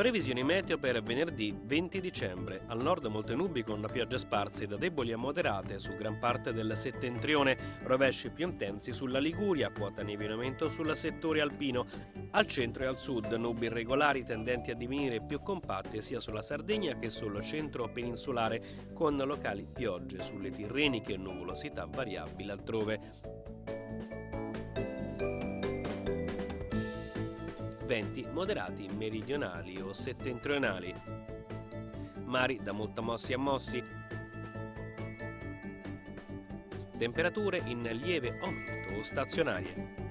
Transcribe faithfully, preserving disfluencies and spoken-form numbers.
Previsioni meteo per venerdì venti dicembre. Al nord molte nubi con piogge sparse da deboli a moderate su gran parte del settentrione, rovesci più intensi sulla Liguria, quota neve in aumento sul settore alpino. Al centro e al sud nubi irregolari tendenti a divenire più compatte sia sulla Sardegna che sul centro peninsulare, con locali piogge sulle Tirreniche e nuvolosità variabile altrove. Venti moderati meridionali o settentrionali. Mari da molto mossi a mossi. Temperature in lieve aumento o stazionarie.